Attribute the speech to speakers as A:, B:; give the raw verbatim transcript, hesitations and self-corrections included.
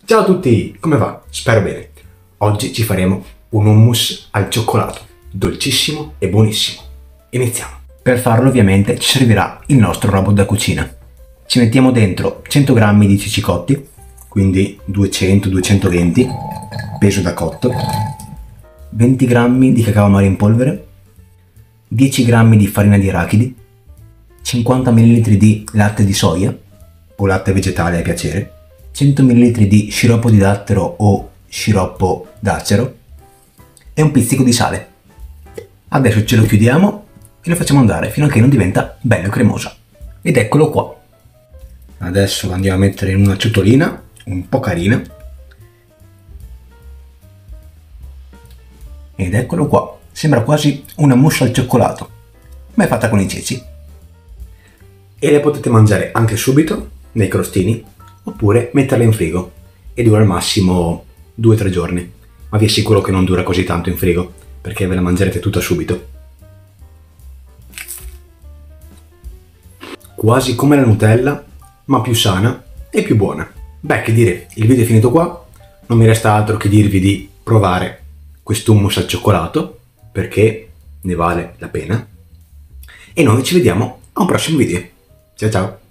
A: Ciao a tutti, come va? Spero bene. Oggi ci faremo un hummus al cioccolato, dolcissimo e buonissimo. Iniziamo. Per farlo ovviamente ci servirà il nostro robot da cucina. Ci mettiamo dentro cento grammi di ceci cotti, quindi duecento duecentoventi, peso da cotto, venti grammi di cacao amaro in polvere, dieci grammi di farina di arachidi, cinquanta millilitri di latte di soia o latte vegetale a piacere, cento millilitri di sciroppo di dattero o sciroppo d'acero e un pizzico di sale. Adesso ce lo chiudiamo e lo facciamo andare fino a che non diventa bello cremoso. Ed eccolo qua. Adesso lo andiamo a mettere in una ciotolina un po' carina. Ed eccolo qua. Sembra quasi una mousse al cioccolato, ma è fatta con i ceci. E le potete mangiare anche subito nei crostini, oppure metterle in frigo e dura al massimo due tre giorni, ma vi assicuro che non dura così tanto in frigo perché ve la mangerete tutta subito. Quasi come la Nutella, ma più sana e più buona. Beh, che dire, il video è finito qua, non mi resta altro che dirvi di provare quest'hummus al cioccolato perché ne vale la pena e noi ci vediamo a un prossimo video. Ciao ciao!